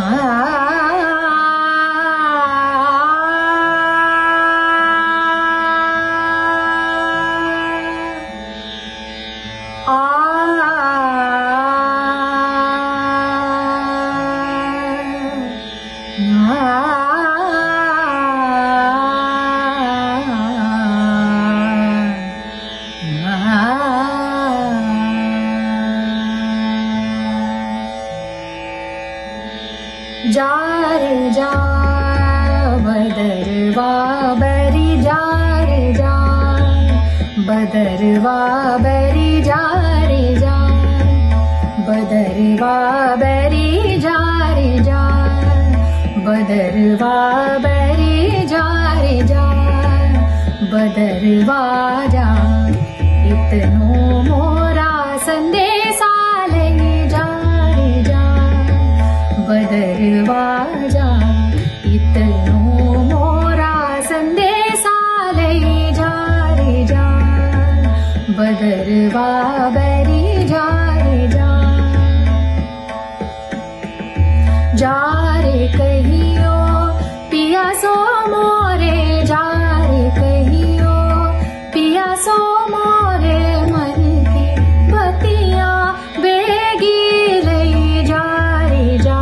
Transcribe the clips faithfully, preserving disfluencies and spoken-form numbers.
जा रे जा बदरवा बरी जा रे जा बदरवा बरी जा रे जा बदरवा बरी जा रे जा बदरवा बरी जा रे जा बदरवा जा इतनो मोरा संदेशा ले जा रे जा बदरवा जा इतनो मोरा संदेशा ले जा रे जा बदरवा बरी जा रे जा जा रे कहियो पिया सो मोरे जा रे कहियो पिया सो मोरे मन की बतिया बेगी ले जा रे जा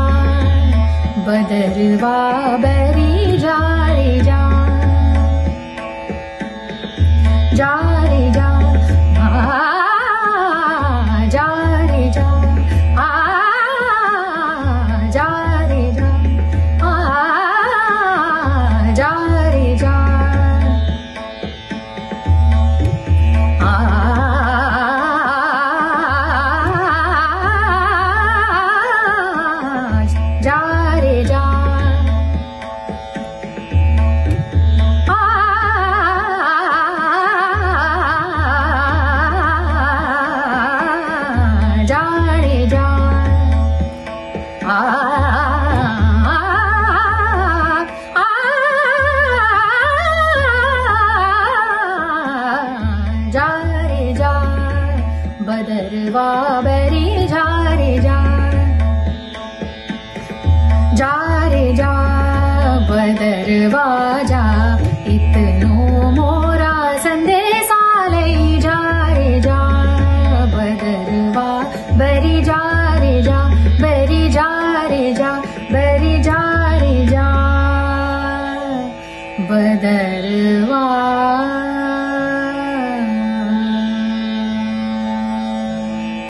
बदरवा बरी जा रे जा जा रे जा आ जा रे जा आ जा रे जा आ जा रे जा आ जा रे जा जा रे जा आ जा रे जा बदरवा बरी जा रे जा जा रे जा बदरवा जा इतनो मोरा संदेशा ले जा रे जा बदरवा बरी जा रे जा